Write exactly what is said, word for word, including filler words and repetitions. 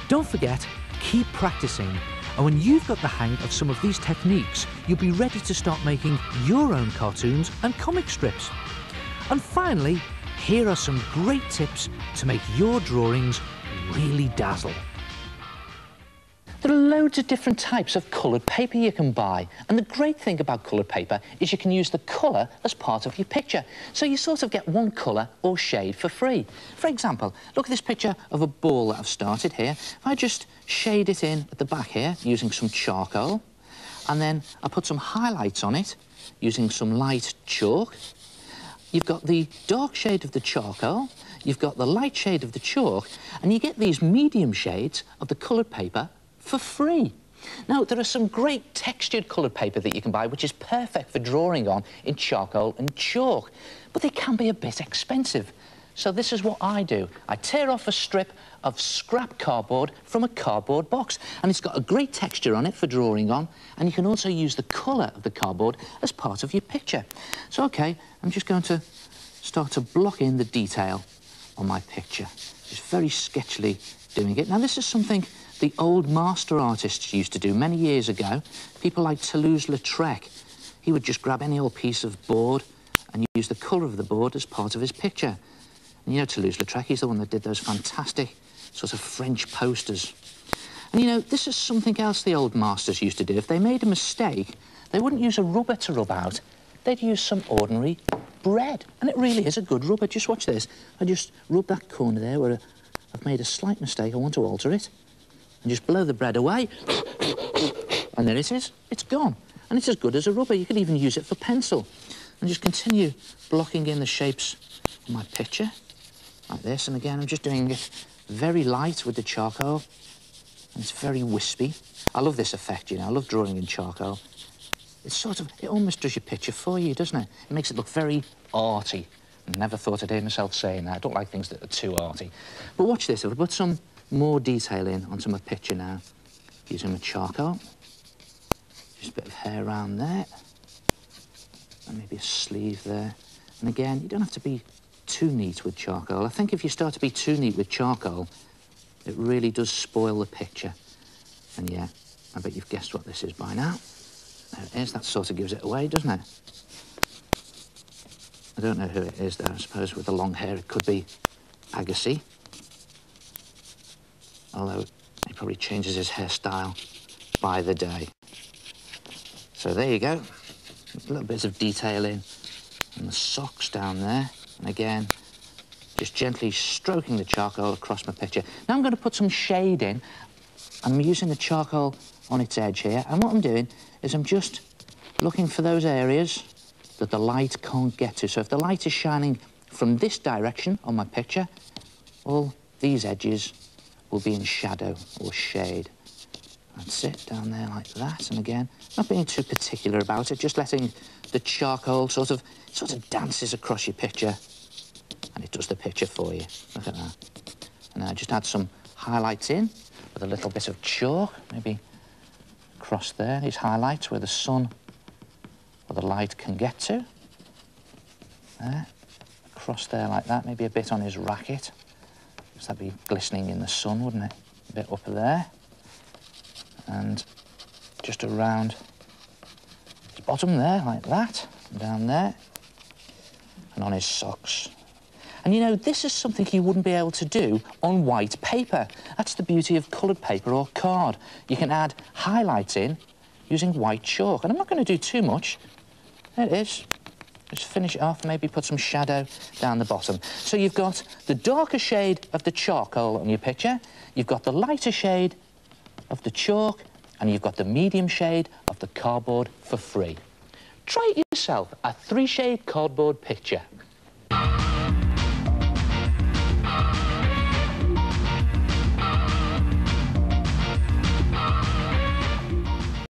Don't forget, keep practicing, and when you've got the hang of some of these techniques, you'll be ready to start making your own cartoons and comic strips. And finally, here are some great tips to make your drawings really dazzle. There are loads of different types of coloured paper you can buy, and the great thing about coloured paper is you can use the colour as part of your picture, so you sort of get one colour or shade for free. For example, look at this picture of a ball that I've started here. If I just shade it in at the back here using some charcoal, and then I put some highlights on it using some light chalk, you've got the dark shade of the charcoal, you've got the light shade of the chalk, and you get these medium shades of the coloured paper for free. Now, there are some great textured coloured paper that you can buy, which is perfect for drawing on in charcoal and chalk, but they can be a bit expensive. So this is what I do. I tear off a strip of scrap cardboard from a cardboard box, and it's got a great texture on it for drawing on, and you can also use the colour of the cardboard as part of your picture. So, OK, I'm just going to start to block in the detail on my picture. Just very sketchily doing it. Now, this is something the old master artists used to do many years ago. People like Toulouse-Lautrec. He would just grab any old piece of board and use the colour of the board as part of his picture. And you know Toulouse-Lautrec, he's the one that did those fantastic sort of French posters. And you know, this is something else the old masters used to do. If they made a mistake, they wouldn't use a rubber to rub out. They'd use some ordinary bread. And it really is a good rubber. Just watch this. I just rub that corner there where I've made a slight mistake. I want to alter it. And just blow the bread away, and there it is. It's gone. And it's as good as a rubber. You can even use it for pencil. And just continue blocking in the shapes of my picture, like this. And again, I'm just doing it very light with the charcoal, and it's very wispy. I love this effect, you know. I love drawing in charcoal. It's sort of, it almost does your picture for you, doesn't it? It makes it look very arty. Never thought I'd hear myself saying that. I don't like things that are too arty. But watch this. If I put some more detail in onto my picture now, using my charcoal. Just a bit of hair around there, and maybe a sleeve there. And again, you don't have to be too neat with charcoal. I think if you start to be too neat with charcoal, it really does spoil the picture. And yeah, I bet you've guessed what this is by now. There it is. That sort of gives it away, doesn't it? I don't know who it is there. I suppose with the long hair it could be Agassi. Although he probably changes his hairstyle by the day. So there you go. A little bit of detail in, and the socks down there. And again, just gently stroking the charcoal across my picture. Now I'm going to put some shade in. I'm using the charcoal on its edge here. And what I'm doing is I'm just looking for those areas that the light can't get to. So if the light is shining from this direction on my picture, all these edges will be in shadow or shade. That's it, down there like that. And again, not being too particular about it, just letting the charcoal sort of sort of dances across your picture, and it does the picture for you. Look at that. And now just add some highlights in with a little bit of chalk, maybe across there, these highlights where the sun or the light can get to. There, across there like that, maybe a bit on his racket. Because that'd be glistening in the sun, wouldn't it? A bit up there. And just around his bottom there, like that. And down there. And on his socks. And, you know, this is something you wouldn't be able to do on white paper. That's the beauty of coloured paper or card. You can add highlights in using white chalk. And I'm not going to do too much. There it is. Just finish it off, maybe put some shadow down the bottom. So you've got the darker shade of the charcoal on your picture, you've got the lighter shade of the chalk, and you've got the medium shade of the cardboard for free. Try it yourself, a three-shade cardboard picture.